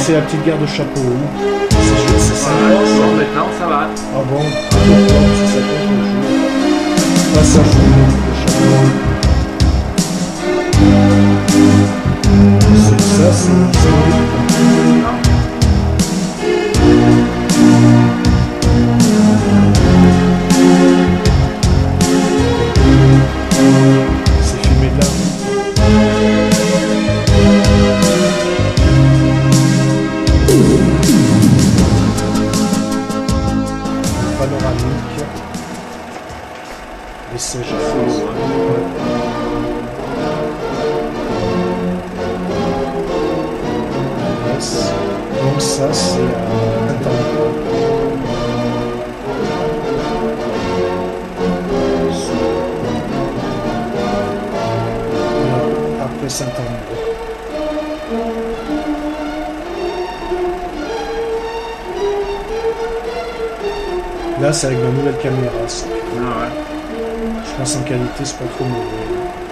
c'est la petite guerre de chapeau. C'est ça. Bon, maintenant ça va. Ah bon, d'accord, si ça compte le jeu. Passage de chapeau. C'est ça, c'est filmé de là. Panoramique. Les sièges à fond. Donc ça c'est après Saint-André. Là c'est avec ma nouvelle caméra. Ça. Ah ouais. Je pense en qualité c'est pas trop mauvais.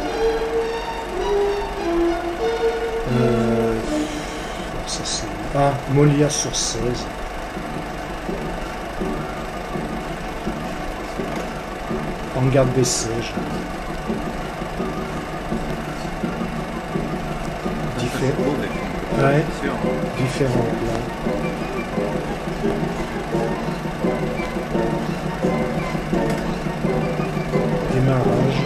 Ça c'est... Ah, Molière sur 16. En garde des sièges. Ouais, différents plans. Démarrage.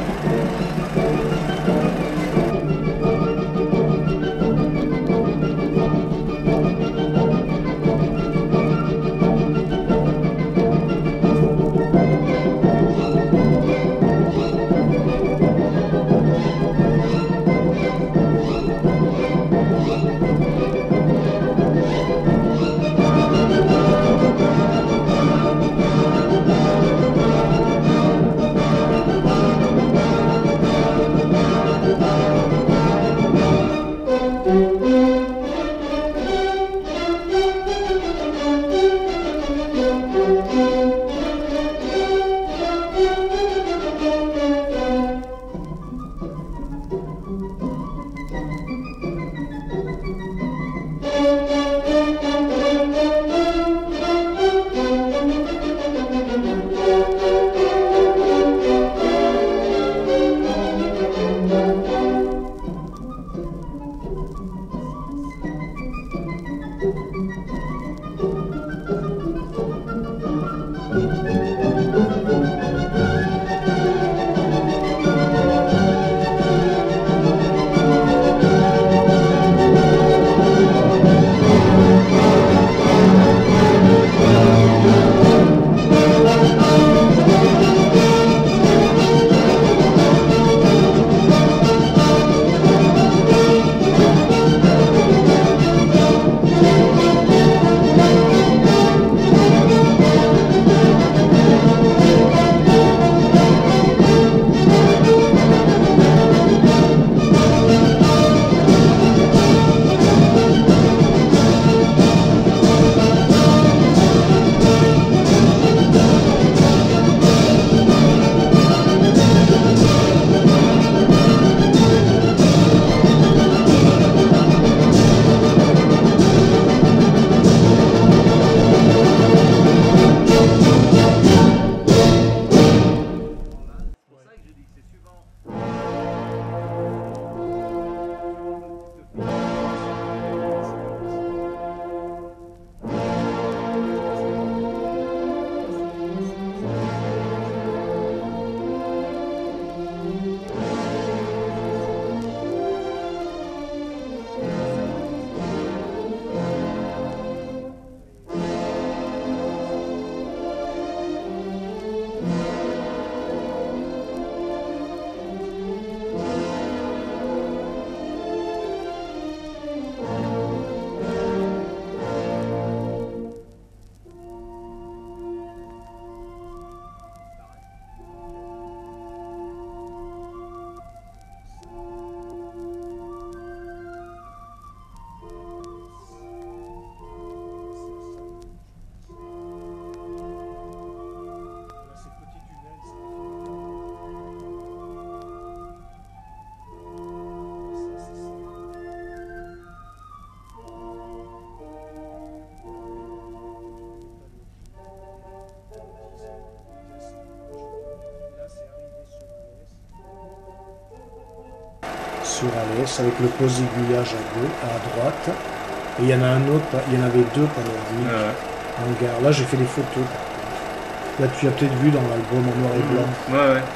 sur Alès avec le pose aiguillage à droite. Et il y en a un autre, il y en avait deux panoramiques en gare. Là j'ai fait des photos par contre. Là tu as peut-être vu dans l'album en noir et blanc. Ouais, ouais.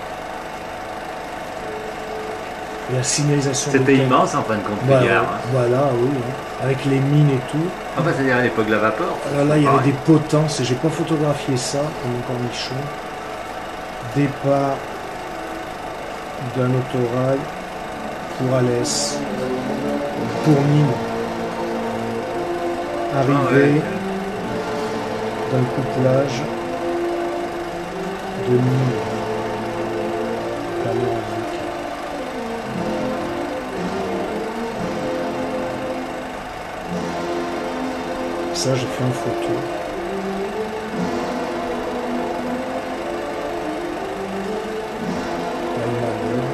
Et la signalisation. C'était immense en fin de compte, voilà, les gares. Hein. Voilà, oui. Avec les mines et tout. Ah bah c'est-à-dire à l'époque de la vapeur. Là il y avait des potences et j'ai pas photographié ça comme un cornichon. Départ d'un autorail pour Alès, pour Nîmes. Arrivée d'un couplage de Nîmes. Panoramique. Ça, j'ai fait une photo. Là, il manœuvre.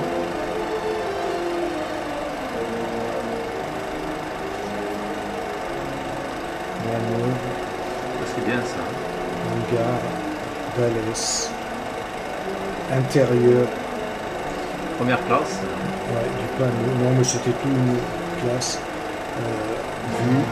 Manœuvre. C'est bien ça. En gare d'Alès. Intérieur. Première classe. Ouais, du panneau. Non, mais c'était tout une classe. Vue.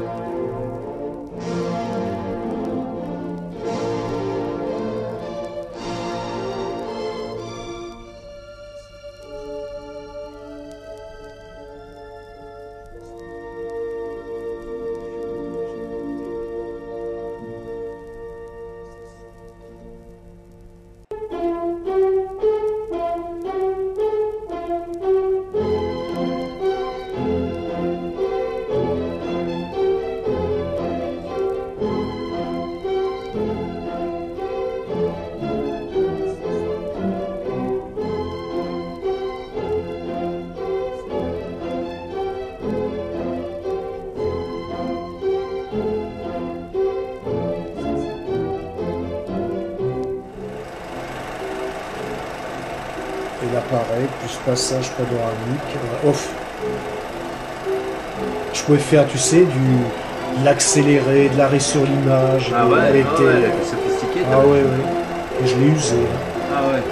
Et là pareil, plus passage panoramique, off. Je pouvais faire, tu sais, de l'accéléré, de l'arrêt sur l'image. Ah ouais, elle était sophistiquée. Ah ouais, ouais. Et je l'ai usé. Ah ouais.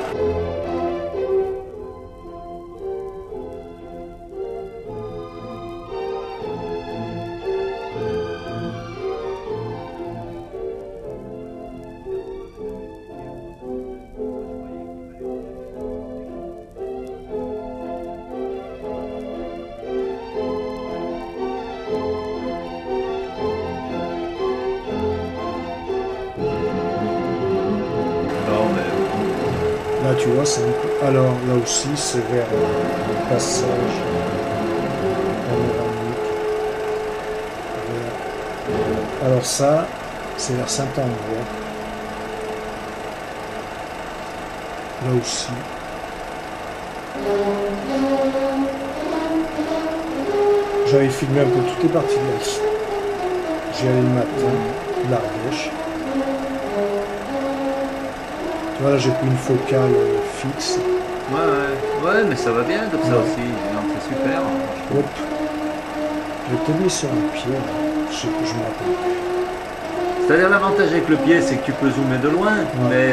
Là, tu vois, c'est un peu... Alors, là aussi, c'est vers le passage panoramique. Alors ça, c'est vers Saint-André. Là aussi. J'avais filmé un peu toutes les parties de la liste. J'y allais le matin, l'Ardèche. Tu vois, là, j'ai pris une focale fixe. Ouais, mais ça va bien comme ça aussi. C'est super. Hop. Je t'ai mis sur un pied, là. Je sais plus, je me rappelle plus. C'est-à-dire l'avantage avec le pied, c'est que tu peux zoomer de loin, mais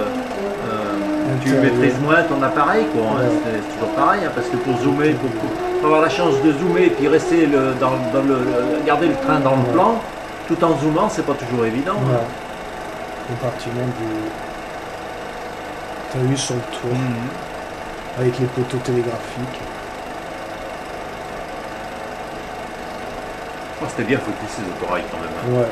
tu maîtrises moins ton appareil, quoi. Hein. C'est toujours pareil, hein, parce que pour zoomer, pour avoir la chance de zoomer et puis rester garder le train dans le plan, tout en zoomant, c'est pas toujours évident. Ouais. Compartiment du... T'as vu sur le toit, avec les poteaux télégraphiques. Oh, c'était bien foutu ces autorails quand même. Hein. Ouais.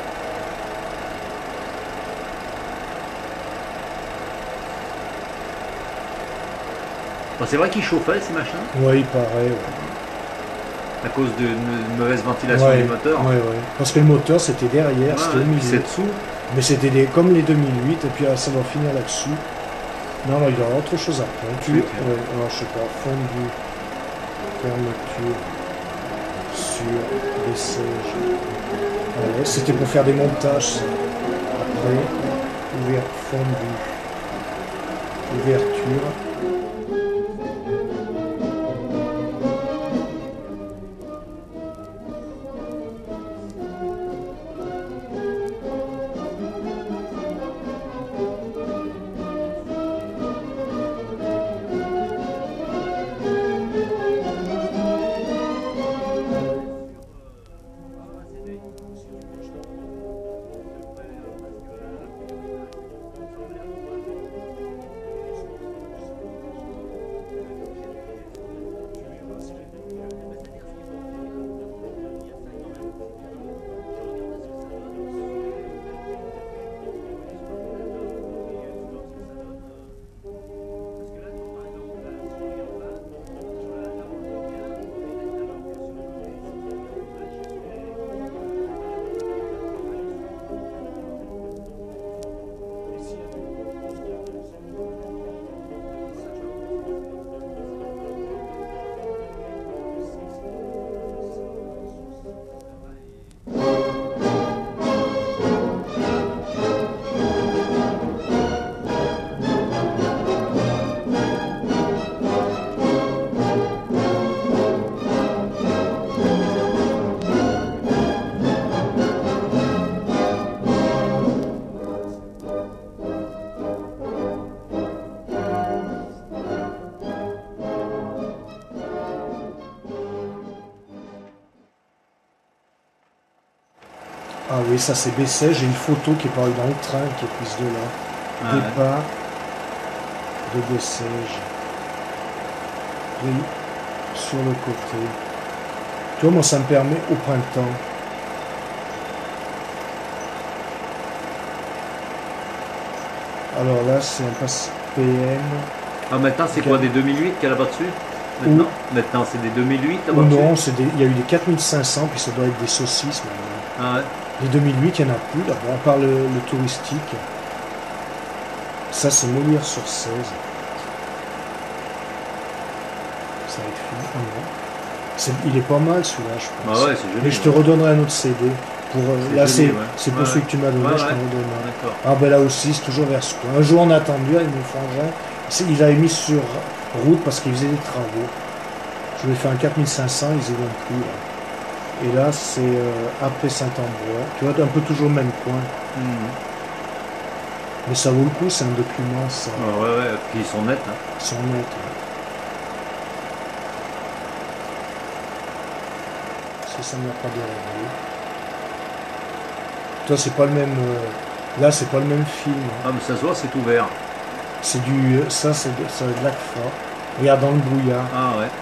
Bon, c'est vrai qu'ils chauffaient ces machins. Ouais, il paraît. Ouais. À cause d'une mauvaise ventilation du moteur. Ouais. Parce que le moteur c'était derrière, c'était au milieu. C'est dessous. Mais c'était comme les 2008, et puis ça va finir là-dessus. Non, il y aura autre chose après. Alors, je sais pas, fondu, fermeture sur les sièges. Ouais, c'était pour faire des montages. Après, fondu, ouverture. Ah oui, ça c'est Bessèges. J'ai une photo qui est parue dans le train qui est prise de là. Ah, ouais. Départ de Bessèges. Oui, sur le côté. Tu vois, moi ça me permet au printemps. Alors là, c'est un passe PM. Ah, maintenant, c'est quoi, des 2008 qu'il y a là-bas dessus? Maintenant, c'est des 2008 Ou là-bas dessus? non, il y a eu des 4500, puis ça doit être des saucisses maintenant. Ah ouais. Les 2008, il n'y en a plus là-bas, à part le touristique. Ça, c'est Molière-sur-16. Ça va être fini. Ah non. Il est pas mal celui-là, je pense. Ah ouais, c'est joli. Mais je te redonnerai un autre CD. Là, joli, c'est pour ouais. celui que tu m'as donné, Ouais, je t'en ouais. redonne un. D'accord. Ah ben là aussi, c'est toujours vers ce coin. Un jour, on a attendu avec mon frangin. Il avait mis sur route parce qu'il faisait des travaux. Je lui ai fait un 4500, ils y vont plus là. Et là, c'est après Saint-Ambrois. Tu vois, un peu toujours le même coin. Mhm. Mais ça vaut le coup, c'est un document, ça. Ah ouais, ouais, puis ils sont nets. Hein. Ils sont nets. Ouais. Ça, ça ne m'a pas dérangé. Toi, c'est pas le même. Là, c'est pas le même film. Ah, mais ça se voit, c'est ouvert. C'est du. Ça, c'est de l'ACFA. Regarde dans le brouillard. Ah ouais.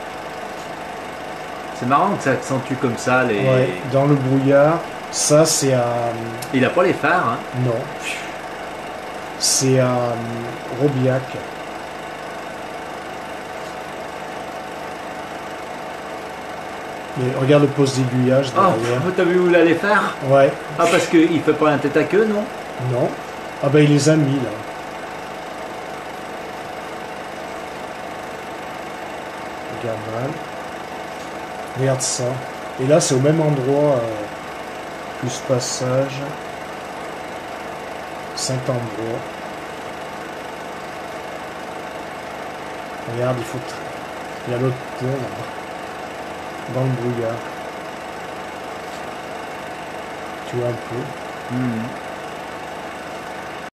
C'est marrant que ça accentue comme ça les. Ouais, dans le brouillard. Ça, c'est à. Il a pas les phares, hein. Non. C'est à Robiac. Mais regarde le poste d'aiguillage Ah, derrière. t'as vu où il a les phares? Ouais. Ah, parce qu'il fait pas un tête à queue, non? Non. Ah ben il les a mis là. Regarde mal. Regarde ça. Et là c'est au même endroit. Plus passage. Saint-Ambrois. Regarde, il y a l'autre pont là-bas. Dans le brouillard. Tu vois un peu. Mhm.